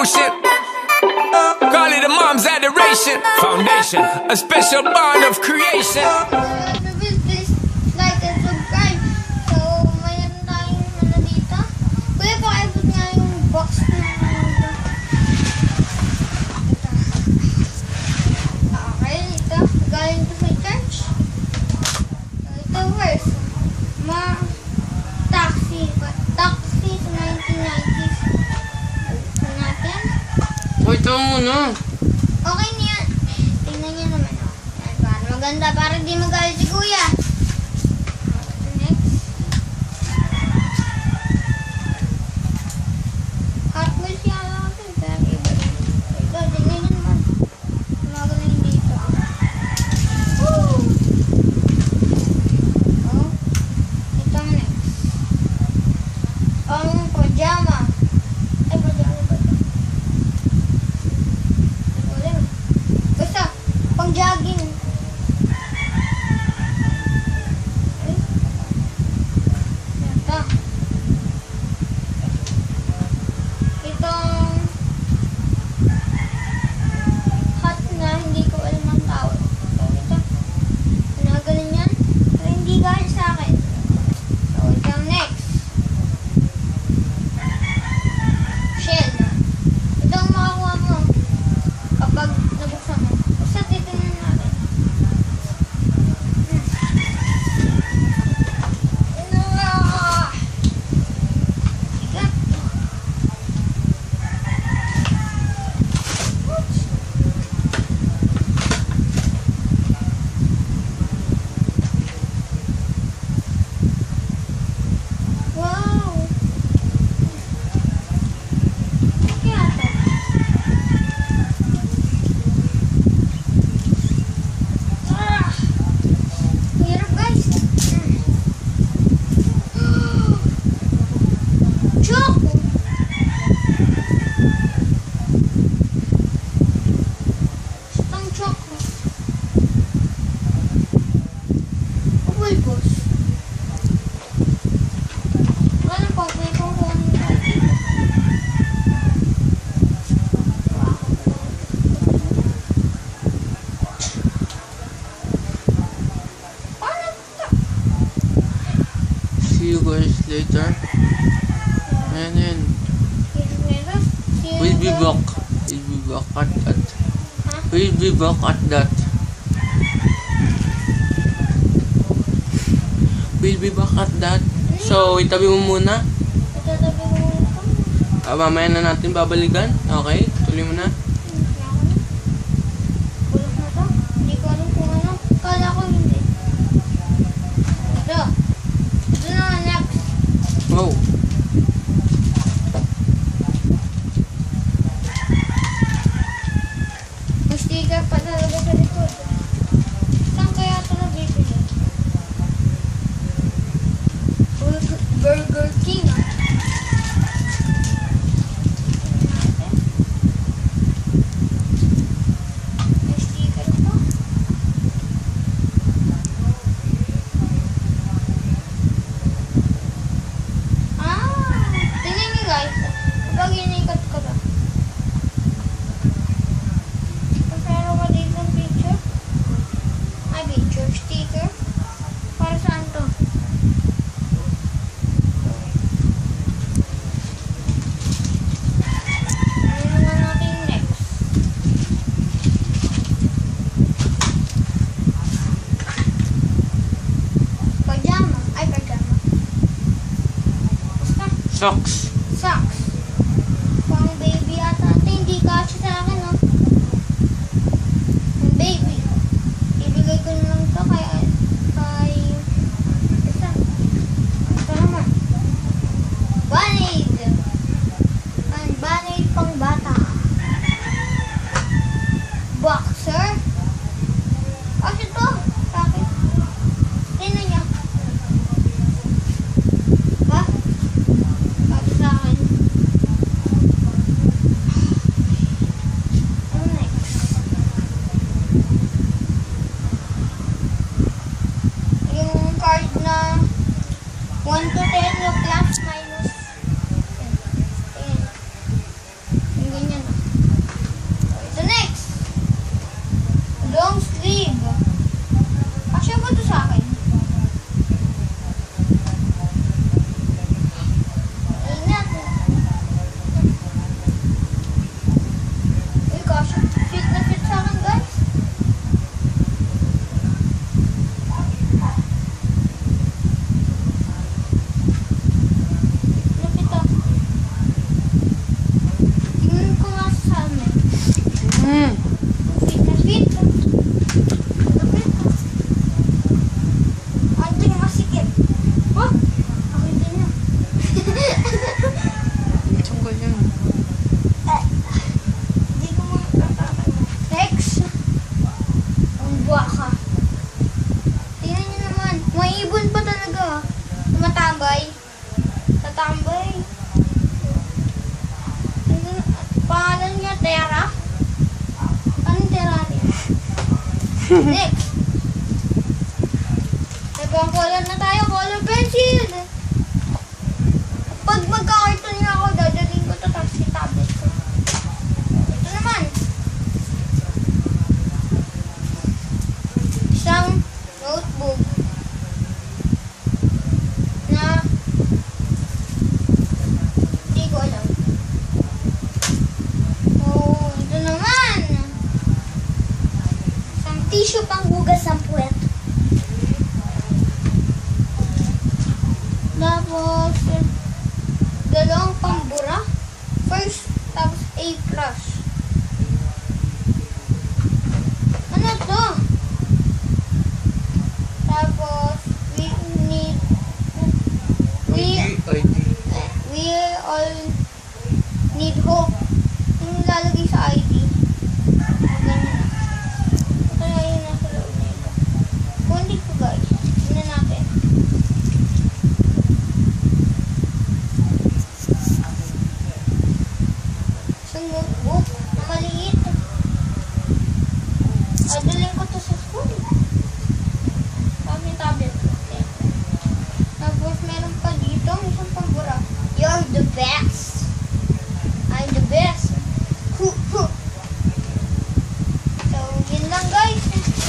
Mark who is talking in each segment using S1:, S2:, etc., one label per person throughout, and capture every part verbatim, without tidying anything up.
S1: devotion. Call it a mom's adoration. Foundation, a special bond of creation.
S2: Please like and subscribe. So, mayroon tayong ano dito. Kuya, pakiabot nga yung box na ito. Okay, ito. Galing to sa church. Ito first. Ma taxi. Taxi sa nineteen nineties. Ito natin.
S3: O, ito muna.
S2: Okay niya. Tingnan niyo naman. Oh. Yan, para maganda. Para di magalit si kuya. Next. Hot wheels yan lang ito. Pero iba rin. Ito, tingnan niyo naman. Magaling dito. Woo! Oh. Ito ang next. Ang pajama. Ay, pajama ba ito? Basta, pang jogging. Ay. Ito. Itong hat na hindi ko alam ang tawag. So, ito. Nagalan yan. Pero hindi galing sa akin. So, ito ang next. Shell. Ito ang makakuha mo kapag nabuksan mo. Basta titignan natin. Ah! Sigat. Oops. Wow! Kaya ito. Ah! Hirap guys. Choco! Itong choco. Pupulbos. Ano pang may kukuha nito? Paano ito?
S3: See you guys later. And then, we'll be back. We'll be back at that. We'll be back at that. We'll be back at that. So, itabi mo muna.
S2: Itatabi mo ito.
S3: Ah, mamaya na natin babalikan. Okay? Tuloy mo na.
S2: Bulok na to. Hindi ko alam kung ano. Kala ko hindi. Ito. Ito na nga next.
S3: Wow.
S2: May sticker pa talaga sa likod. Saan kaya ito nabibili? Burger, Burger King. Ah. May sticker pa. Ah! Tingnan niyo guys. Kapag inikat ka ba? Pero ba dito ang picture? Ay, picture sticker. Para saan to? Ano naman natin next? Pajama. Ay, pajama. Basta.
S3: Socks.
S2: Socks. Pang baby ata. Ito hindi kasi sa akin, no? Pang baby. Ibigay ko na lang ito kay... kay... Ito. Ito naman. Band-aid. Ang band-aid pang bata. Boxer. Kasi ito. Bakit? Tingnan niya. Ba? Bakit sa akin?
S3: Hmm.
S2: Fit na fit. Lapit. Ano yung masikip? Oh, ako din na.
S3: Tungkol yun.
S2: Hindi ko makakatakan. Next. Ang buwa ka. Tingnan nyo naman. May ibon pa talaga. Tumatambay. Tatambay. Pangalan niya, Tera. Anong Terraria? Next. Nagawang color na tayo. Color pencil. Pag magka-cartoon nga ako, dadalhin ko ito tapos si tablet ko. Ito naman. Isang notebook na hindi ko alam. Oh, ito naman. Isang tissue pang hugas ng puwet. Tapos, dalawang pambura. First, tapos A plus. Ano to? Tapos, we need, we,
S3: I D.
S2: we all need hope. Yung lalagay sa I D. Ganyan. Ito na yung nasa loob nito. Kundi ko guys. Tignan natin. Isang notebook na maliit. Adalhin ko to sa school. Tapos yung tablet ko. Ayan. Tapos meron pa dito isang pambura. You're the best. I'm the best. Hu, hu. So, yun lang guys.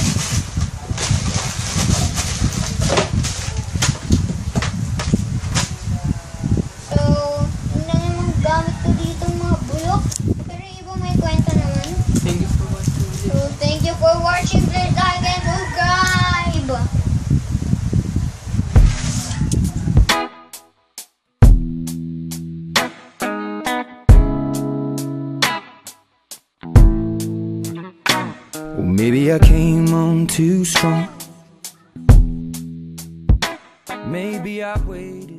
S2: So, yun lang yung mga gamit ko dito, mga bulok. Pero yung iba may kwenta naman.
S3: Thank you for watching.
S2: So, thank you for watching. Please like and subscribe.
S1: Well, maybe I came on too strong. Maybe I waited.